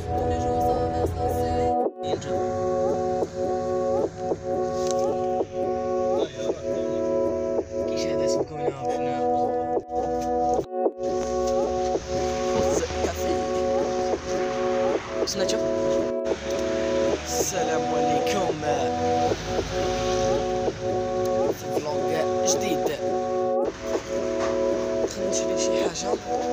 السلام عليكم في فلوق جديد. خلينا نشري شي حاجة.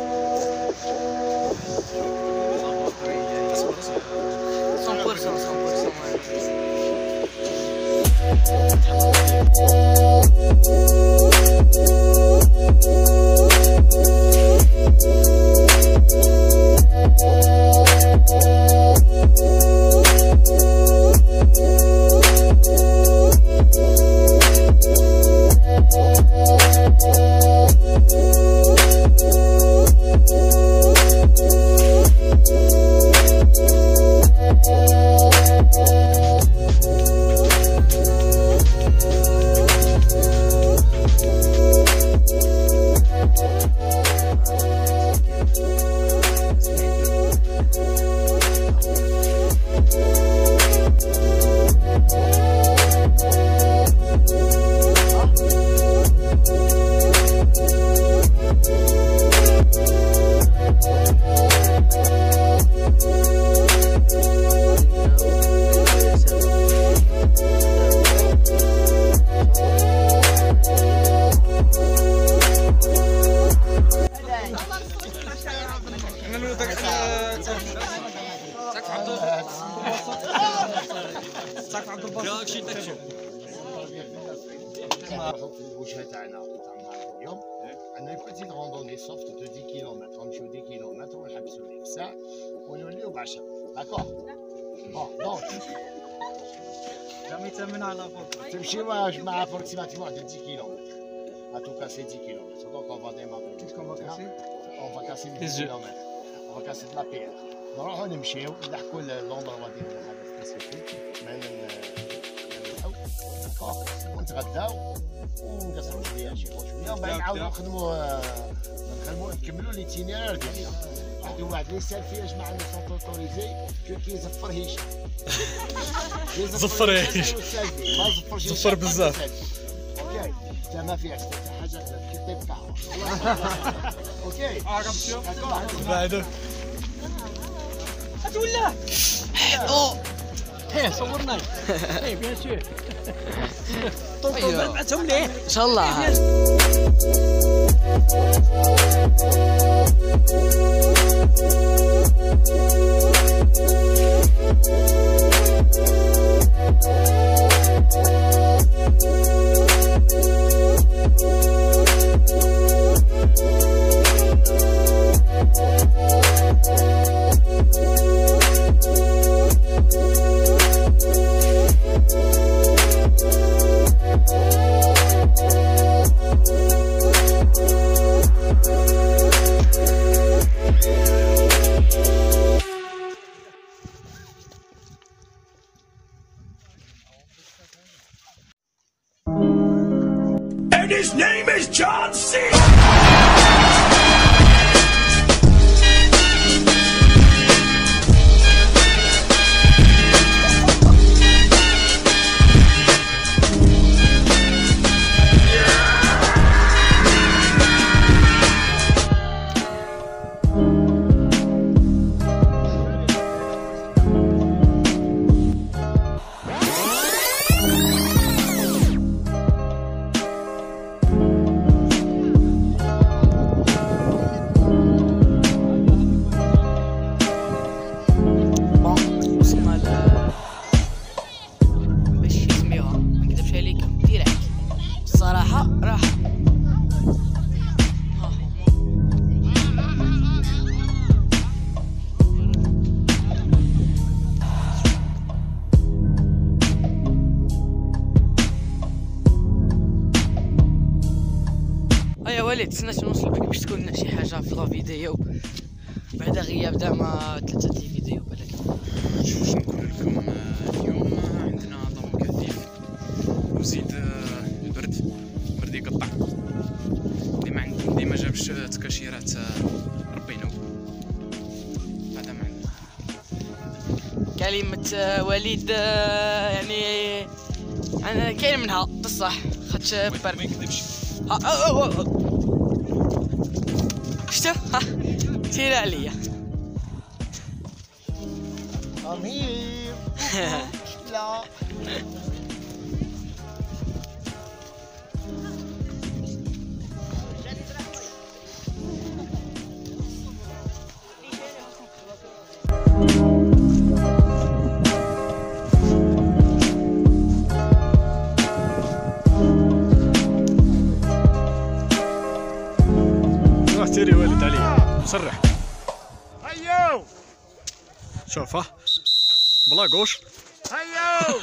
في الوجهه تاعنا اليوم عندنا بيتيت روندوني سوفت دو 10 كيلومتر نمشيو 10 كيلومتر ونحبسو نيك الساعه ونوليو ب10 داكور بون دونك jamais terminé à la vôtre. تمشيو مع approximativement de 10 كيلومتر à tout casser 10 km donc on va démarrer Qu'est-ce qu'on va casser? on va casser 10 km on va casser de la pierre نروحو نمشيو نحكو لوندروا ديال هذا سبيسيفيك ونتغداو ونقصرو شويه شويه ومن بعد نعاودو نخدمو نكملو ليتينيرير ديالنا. واحد واحد لي سال فيه جماعه لي سون اوتوريزي كيزفر هشام زفر هشام ما زفرش زفر بزاف اوكي حتى ما فيهاش حتى حاجه كي تبقى اوكي بعدو هتولاه او ايه صورنا ايه بيان سور ايوه بعتهم ليه ان شاء الله. And his name is John C. يا وليد تسناش نوصل بك باش تكون شي حاجه في لا فيديو بعد غياب زعما 3 ديال الفيديو بالك. شوف واش نقول لكم. اليوم عندنا ضوء كثيف وزيد البرد يقطع اللي ما جابش تكاشيرات ربي ينوب. هذا ما عندنا. كلمة وليد يعني أنا كاين منها بصح خاطش ما يكذبش. شتو ها سير عليا. أمير لا سيري ولد علي مسرح. هيو شوف ها بلاقوش. هيو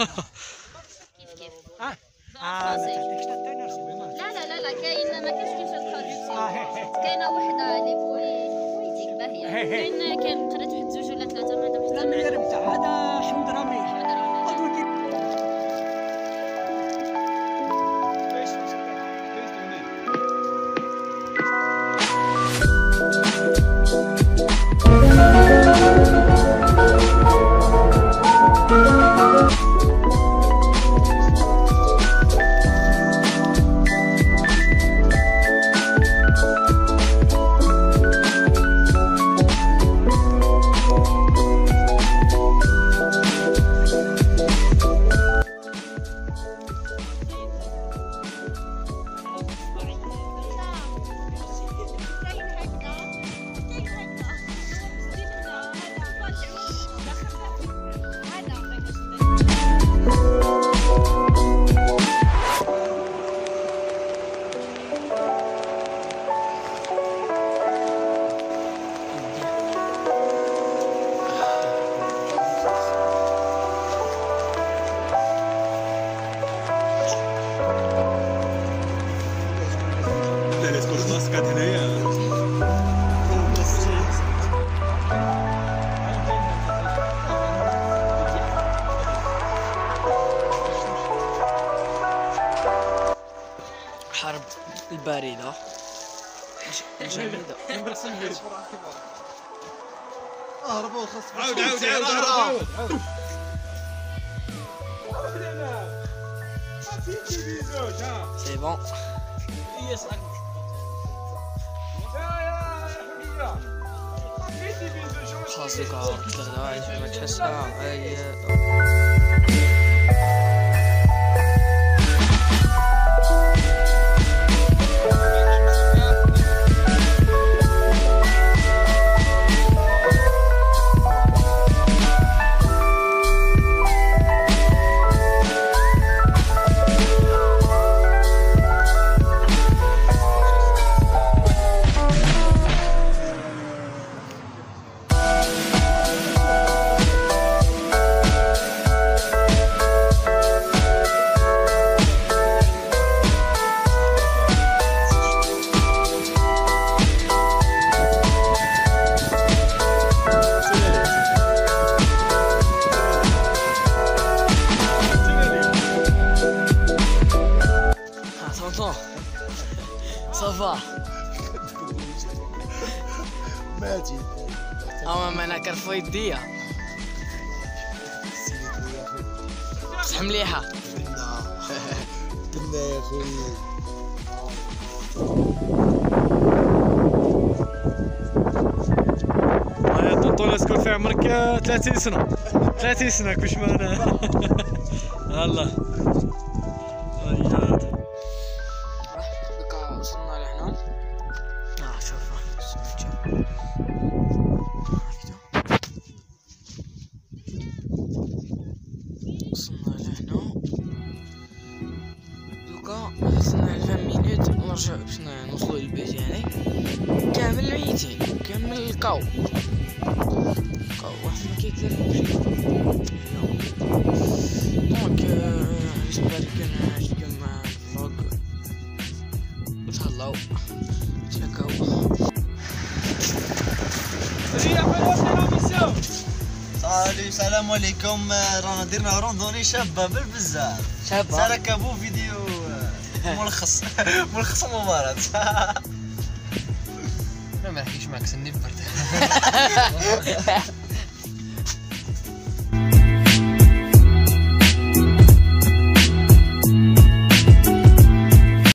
لا كاين ما كاينش كيفاش الخرج. كاينه وحده لي بوليتيك باهيه. كاين قريت واحد زوج ولا ثلاثه ما دابا حتى المدير بتاع هذا حمد رامي. حرب الباردة الجميلة. اهربوا خاص عاود سي بون. خلاص دوكا قلت لك دابا ما تحسها. صافا ماتي اما انا كرفو يديا بصح مليحه. كنا يا خويا يا طونطون اسكن في عمرك 30 سنة 30 سنة كوش معنا. الله دوكا وصلنا لهنا. شوف وصلنا لهنا دوكا خصنا 20 مينوت ونرجعو باش نوصلو للبيت يعني كامل ميتين كامل الكاو واحد ما كيكذبش. دونك جيسبر كان عجبكم الفلوق تهلاو تلاقاو. صالي السلام عليكم. رانا درنا روندوني شابه بالبزاف. شابه ساركبوا فيديو ملخص مباراة. ما نحكيش معك سني برد.